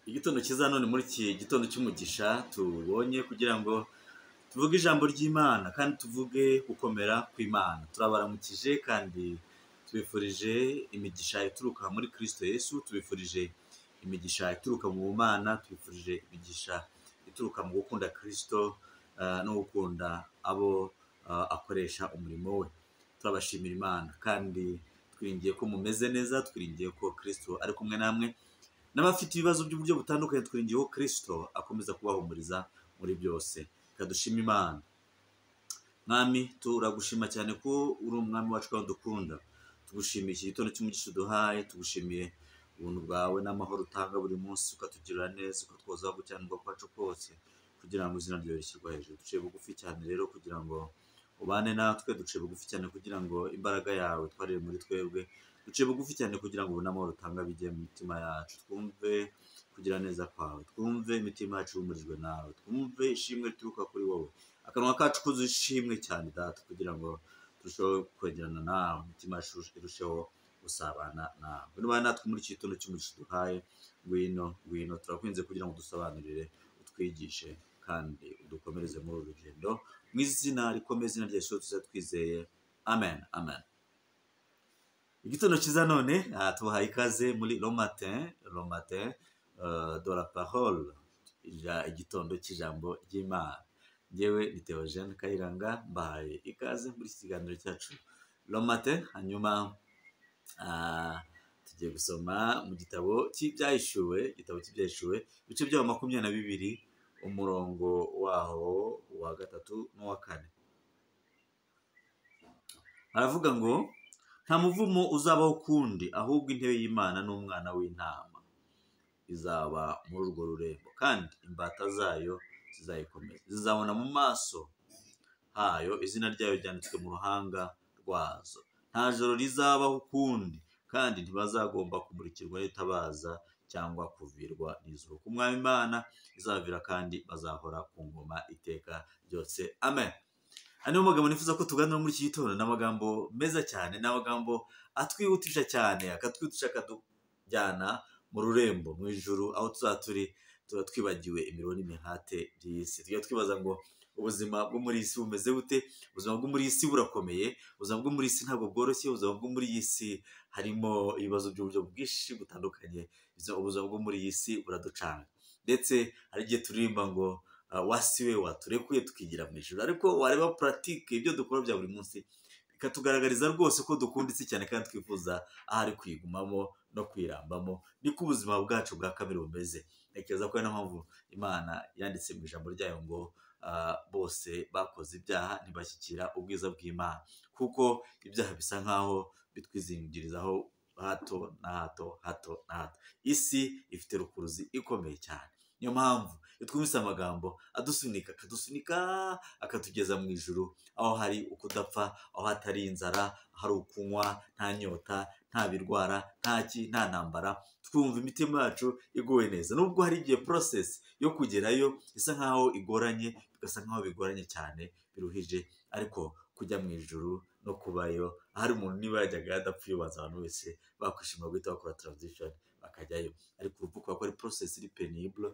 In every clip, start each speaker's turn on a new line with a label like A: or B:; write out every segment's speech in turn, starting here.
A: Igitondo cyiza none muri iki gitondo cy'umugisha tubonye kugira ngo tuvuge ijambo ry'Imana kandi tuvuge gukomera kw'Imana. Turabaramukije kandi tubifurije imigisha ituruka muri Kristo Yesu, tubifurije imigisha ituruka mu Mana, tubifurije imigisha ituruka mu gukunda Kristo no gukunda abo akoresha umurimo we. Turabashimira Imana kandi twiringiye ko mumeze neza, twiringiye ko Kristo ari kumwe namwe. N'abafite ibibazo by'uburyo butandukanye twiringiye ko Kristo akomeza kubahumuriza muri byose. Kadushima Imana. Mwami, turagushima cyane ko uri umwami wacu kandi dukunda. Tugushimiye iki gitondo cy'umugisha uduhaye, tugushimiye ubuntu bwawe n'amahoro utanga buri munsi, ukatugirira neza, ukatwozaho gukiranirwa kwacu kose, kugira ngo izina ryawe rishyirwe hejuru. Duciye bugufi cyane rero kugira ngo ubane natwe, duciye bugufi cyane kugira ngo imbaraga yawe twarire muri twebwe, duciye bugufi cyane kugira ngo ubone amahoro utanga bijye mu mitima yacu. Twumve kugira neza kwawe, twumve imitima yacu ihumurijwe nawe, twumve ishimwe rituruka kuri wowe. Akanwa kacu kuzuye ishimwe cyane Data, kugira ngo turusheho kwegerana nawe, imitima yacu irusheho gusabana nawe. Niba natwe muri iki gitondo cy'umugisha duhaye, ngwino turakwinze kugira ngo dusobanurire, utwigishe kandi udukomereze muri uru rugendo. Mu izina rikomeye, izina rya Yesu tuza twizeye, amen, amen. Igitondo cyiza none tubahaye ikaze muri le matin de la parole, igitondo cy'ijambo ry'Imana. Njyewe ni Theogene Kayiranga, mbahaye ikaze muri iki kiganiro cyacu le matin. Hanyuma tugiye gusoma mu gitabo cy'Ibyahishuwe, ibice byaho 22, umurongo waho wa 3 n'uwa 4. Aravuga ngo nta muvumo uzabaho ukundi, ahubwo intebe y'Imana n'umwana w'intama izaba muri urwo rurembo, kandi imbata zayo zizayikomeza. Zizabona mu maso hayo izina ryayo ryanditswe mu ruhanga rwazo. Nta joro rizabaho ukundi, kandi ntibazagomba kumurikirwa n'itabaza cyangwa kuvirwa n'izuba. Ku Mwami Imana izabavira, kandi bazahora ku ngoma iteka ryose, amen. Hano magambo nifuza ko tuganira muri iki gitondo, n'amagambo meza cyane, n'amagambo atwihutisha cyane, akatwihutisha akatujyana mu rurembo, mu ijuru, aho tuba twibagiwe imirimo n'imihate by'isi. Tujya twibaza ngo ubuzima bwo muri isi bumeze bute? Ubuzima bwo muri isi burakomeye, ubuzima bwo muri isi ntabwo bworoshye, ubuzima bwo muri iyi si harimo ibibazo by'uburyo bwinshi butandukanye. Ubuzima bwo muri iyi si buraducanga, ndetse hari igihe turirimba ngo wasiwe waturekuye tukigira mu ijuru, ariko wareba pratique ibyo dukora bya buri munsi bikatugaragariza rwose ko dukunda isi cyane kandi twifuza ahari kwigumamo no kwirambamo. Niko ubuzima bwacu bwa kabiri bumeze. Ntekereza ko ari mpamvu Imana yanditse mu ijambo ryayo ngo bose bakoze ibyaha ntibashyikira ubwiza bw'Imana, kuko ibyaha bisa nkaho bitwizingirizaho hato na hato. Isi ifite rukuruzi ikomeye cyane. Niyo mpamvu iyo twumvise amagambo adusunika, akatugeza mu ijuru, aho hari ukudapfa, aho hatari inzara, hari ukunywa, nta nyota, nta birwara, nta ntambara, twumva imitima yacu iguwe neza. Nubwo hari igihe process yo kugerayo isa nkaho igoranye, bigasa nkaho bigoranye cyane, biruhije, ariko kujya mu ijuru no kubayo, ahari umuntu niba yajyaga yadapfuye, ubanza abantu wese bakwishima guhita bakora transition bakajyayo. Ariko urupfu kubera ko ari process iri pénible,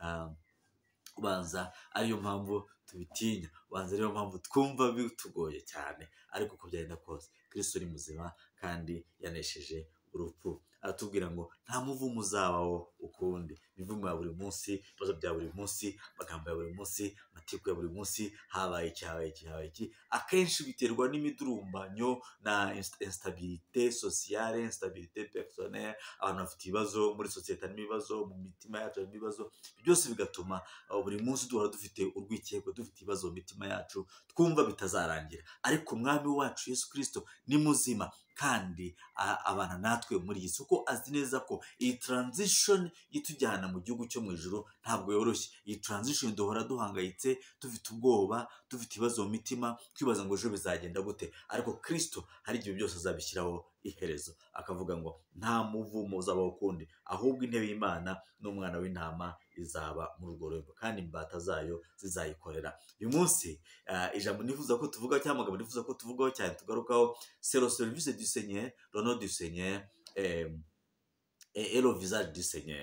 A: ubanza ariyo mpamvu tubitinya, ubanza ariyo mpamvu twumva bitugoye cyane. Ariko uko byagenda kose, Kristo ni muzima kandi yanesheje urupfu. Aratubwira ngo nta muvumo uzabaho ukundi. Imivumo ya buri munsi, ibibazo bya buri munsi, amagambo ya buri munsi, amatiku ya buri munsi, habaye iki, akenshi biterwa n'imidurumbanyo na instabilité sociale, instabilité personnelle. Abantu bafite ibibazo muri sosiyete, harimo ibibazo mu mitima yacu, harimo ibibazo byose, bigatuma buri munsi duhora dufite urwikekwe, dufite ibibazo mu mitima yacu twumva bitazarangira. Ariko Umwami wacu Yesu Kristo ni muzima kandi abana natwe muri iyi si, kuko azi neza ko iyi transition itujyana mu gihugu cyo mu ijuru ntabwo yoroshye. Iyi transition duhora duhangayitse, dufite ubwoba, dufite ibibazo mu mitima, twibaza ngo ejo bizagenda gute. Ariko Kristo hari igihe byose azabishyiraho iherezo, akavuga ngo nta muvumo uzabaho ukundi, ahubwo intebe y'Imana n'umwana w'intama izaba muri urwo rurembo, kandi imbata zayo zizayikorera. Uyu munsi ijambo nifuza ko tuvuga, cyangwa amagambo nifuza ko tuvugaho cyane, tugarukaho, c'est le service du Seigneur, le nom du Seigneur et le visage du Seigneur.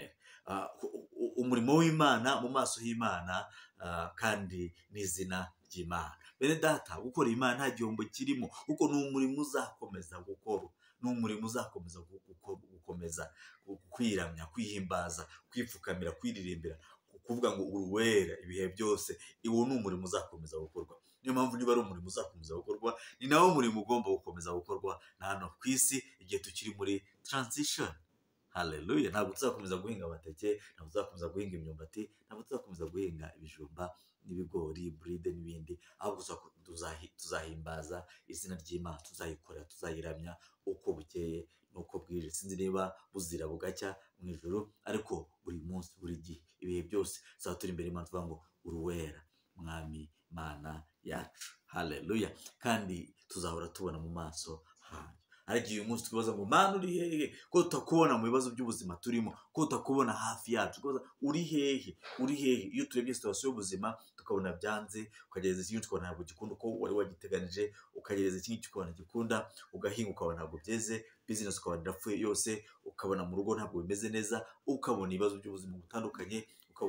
A: umurimo w'Imana mu maso y'Imana, kandi n'izina ry'Imana. Bene data, gukora Imana nta gihombo kirimo, kuko ni umurimo uzakomeza gukora, ni umurimo uzakomeza gukomeza kwiramya, kwihimbaza, kwipfukamira, kwiririmbira, kuvuga ngo uruwera ibihe byose. Uwo ni umurimo uzakomeza gukorwa. Niyo mpamvu niba ari umurimo uzakomeza gukorwa, ni nawo murimo ugomba gukomeza gukorwa na hano ku isi igihe tukiri muri transition. Haleluya! Ntabwo tuzakomeza guhinga amateke, ntabwo tuzakomeza guhinga imyumbati, ntabwo tuzakomeza guhinga ibijumba n'ibigori, buride n'ibindi, ahubwo tuzahimbaza izina ry'Imana, tuzayikorera, tuzayiramya uko bukeye n'uko bwije. Sinzi niba buzira bugacya mu ijuru, ariko buri munsi, buri gihe, ibihe byose tuzaba turi imbere y'Imana tuvuga ngo uruwera Mwami Mana yacu. Haleluya! Kandi tuzahora tubona mu maso hanyu. Ariko uyu munsi twibaza ngo Mana uri hehe, ko tutakubona mu bibazo by'ubuzima turimo, ko tutakubona hafi yacu, uri hehe, uri hehe? Iyo turebye situasiyo y'ubuzima tukabona byanze, ukagereza ikindi ukabona ntabwo gikunda uko wari wagiteganije, ukagereza ikindi ukabona gikunda, ugahinga ukabona ntabwo byeze, bizinesi ukabona irapfuye yose, ukabona mu rugo ntabwo bimeze neza, ukabona ibibazo by'ubuzima butandukanye,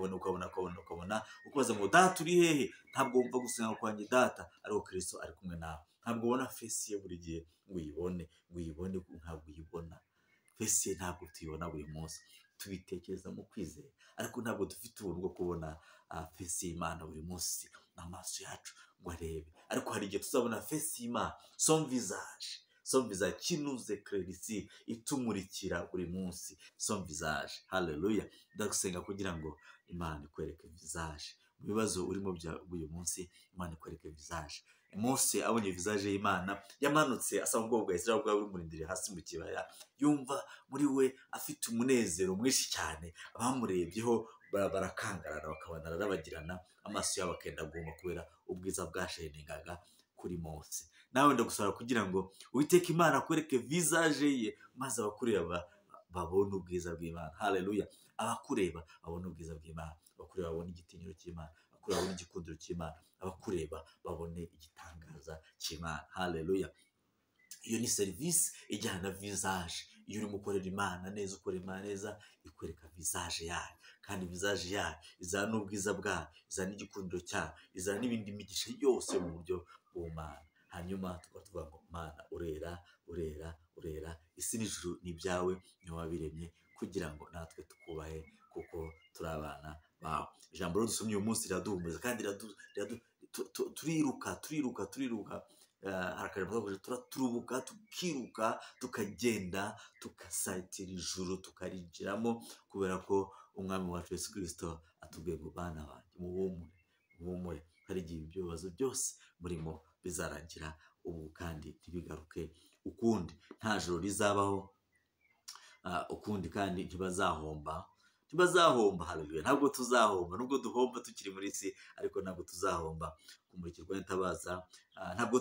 A: ukabona ukubaza ngo data uri hehe? Ntabwo wumva gusenga kwanjye data, ariko Kristo ari kumwe nawe. Ntabwo ubona fesi ye buri gihe ngo uyibone, ntabwo uyibona. Fesi ye ntabwo tuyibona buri munsi, tubitekereza mu kwizera, ariko ntabwo dufite ubuntu bwo kubona fesi y'Imana buri munsi n'amaso yacu ngo arebe. Ariko hari igihe tuzabona fesi y'Imana, son visage kinuze clarisse, itumurikira buri munsi, son visage. Haleluya! Ndagusenga kugira ngo Imana ikwereke visage mu bibazo urimo by'uyu munsi, Imana ikwereke visage. Mose abonye visage y'Imana, yamanutse asaba ubwoko bwa Israeli bwari bumurindiriye hasi mu kibaya, yumva muri we afite umunezero mwinshi cyane. Abamurebyeho barakangarana, bakabona arabagirana, amaso yabo akenda guhuma kubera ubwiza bwasheningaga kuri Mose. Nawe ndagusaba kugira ngo Uwiteka Imana akwereke visage ye, maze abakureba babone ubwiza bw'Imana. Haleluya! Abakureba babone ubwiza bw'Imana, abakureba babone igitinyiro cy'Imana, abakureba babone igikundiro cy'Imana, abakureba babone igitangaza cy'Imana. Haleluya! Iyo ni serivisi ijyana na visage. Iyo urimo ukorera Imana neza, ukorera Imana neza, ikwereka visage yayo, kandi visage yayo izana n'ubwiza bwayo, izana n'igikundiro cyayo, izana n'ibindi migisha yose mu buryo bw'Imana. Hanyuma tuvuga ngo Mana urera, urera, urera, isi n'ijuru ni ibyawe, ni wowe wabiremye, kugira ngo natwe tukubahe kuko turi abana bawe. Ijambo rero dusomye uyu munsi riraduhumuriza, kandi turiruka, turaturubuka, tukiruka, tukagenda, tugasatira ijuru, tukarinjiramo, kubera ko Umwami wacu Yesu Kristo atubwiye ngo bana banjye muhumure, hari igihe ibyo bibazo byose murimo bizarangira ubu, kandi ntibigaruke ukundi. Nta joro rizabaho ukundi, kandi ntibazahomba. Haleluya! Ntabwo tuzahomba, nubwo duhomba tukiri muri isi, ariko ntabwo tuzahomba kumurikirwa n'itabaza, ntabwo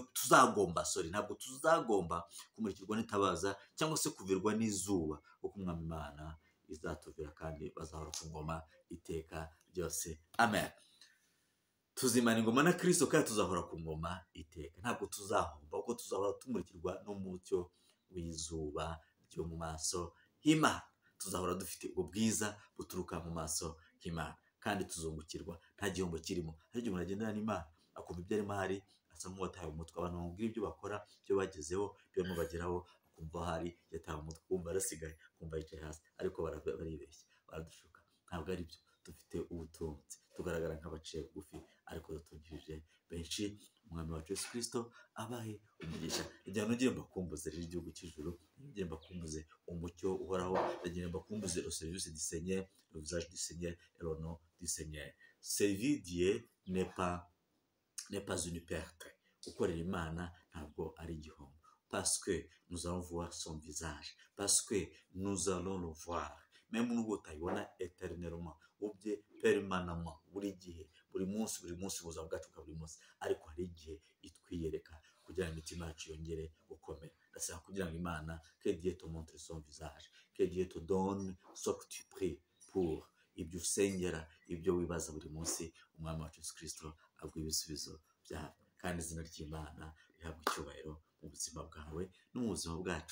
A: tuzagomba kumurikirwa n'itabaza cyangwa se kuvirwa n'izuba, kuko Umwami Imana izatuvira, kandi bazahora ku ngoma iteka ryose. Amen. Tuzimana ingoma na Kristo, kandi tuzahora ku ngoma iteka. Ntabwo tuzahomba, kuko tuzahora tumurikirwa n'umucyo w'izuba ryo mu maso y'Imana. Tuzahora dufite ubwo bwiza buturuka mu maso y'Imana, kandi tuzungukirwa, nta gihombo kirimo. Hari igihe umuntu agendana n'Imana akumva ibyo arimo hari, asa nk'uwataye umutwe. Abantu bamubwira ibyo bakora, ibyo bagezeho, ibyo barimo bageraho, akumva hari yataye umutwe, kumva arasigaye, kumva yicaye hasi, ariko baribeshya, baradushuka. Ntabwo ari byo. Dufite ubutunzi, tugaragara nk'abaciye bugufi, ariko dutungirije benshi. Umwami wacu Yesu Kristo abahe umugisha. Igihe nugire mbakumbuze rero igihugu cy'ijuru, nugire mbakumbuze umucyo uhoraho, nugire mbakumbuze le service du Seigneur, le visage du Seigneur et le nom du Seigneur. Servir Dieu n'est pas une perte. Gukorera Imana ntabwo ari igihombo, parce que nous allons voir son visage, parce que nous allons le voir, même nubwo utayibona éternellement, ubye permanent, buri gihe, buri munsi ubuzima bwacu bwa buri munsi, ariko hari igihe itwiyereka kugira ngo imitima yacu yongere gukomera. Ndasaba kugira ngo Imana, que Dieu te montre son visage, que Dieu te donne ce que tu pries pour. Ibyo usengera, ibyo wibaza buri munsi, Umwami wacu Yesu Kristo aguha ibisubizo byabo, kandi izina ry'Imana rihabwa icyubahiro mu buzima bwawe no mu buzima bwacu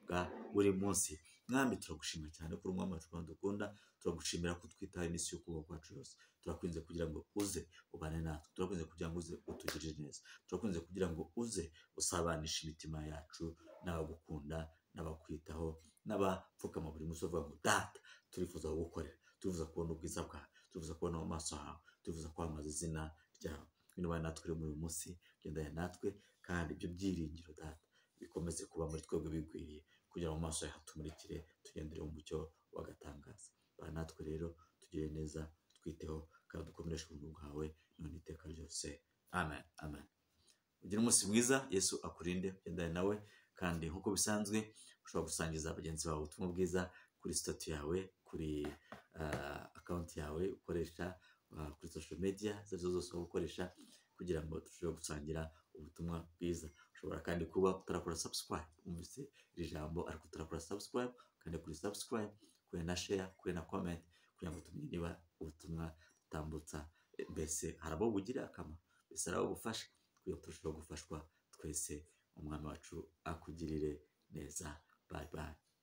A: bwa buri munsi. Mwami turagushima cyane kuri umwami wacu kandi dukunda, turagushimira ko twitaye n'isi y'ukuboko kwacu yose. Turakunze kugira ngo uze ubane natwe, turakunze kugira ngo uze utugirire neza, turakunze kugira ngo uze usabanishe imitima yacu n'abagukunda n'abakwitaho n'abapfukama buri munsi bavuga ngo data turifuza kugukorera, turifuza kubona ubwiza bwawe, turifuza kubona mu maso hawe, turifuza kwamamaza izina ryawe. Ngwino ubane natwe rero muri uyu munsi, gendana natwe kandi ibyo byiringiro data bikomeze kuba muri twebwe bigwiriye, kugira ngo mu maso yawe hatumurikire, tugendere mu mucyo w'agatangaza. Bana natwe rero tugire neza, twiteho kandi dukomereshe ubuntu bwawe none iteka ryose. Amen, amen. Ugire umunsi mwiza, Yesu akurinde, gendane nawe, kandi nk'uko bisanzwe ushobora gusangiza bagenzi bawe ubutumwa bwiza kuri sitati yawe, kuri akawunti yawe ukoresha kuri social media izo zose ukoresha, kugira ngo turusheho gusangira ubutumwa bwiza. Ushobora kandi kuba utarakora subscribe, umvise iri jambo ariko utarakora subscribe, kandi kuri subscribe, kuri na share, kuri na comment, kugira ngo tumenye niba ubutumwa butambutsa mbese hari abo bugira akamaro, mbese hari abo bufasha, kugira ngo turusheho gufashwa twese. Umwami wacu akugirire neza. Bye bye.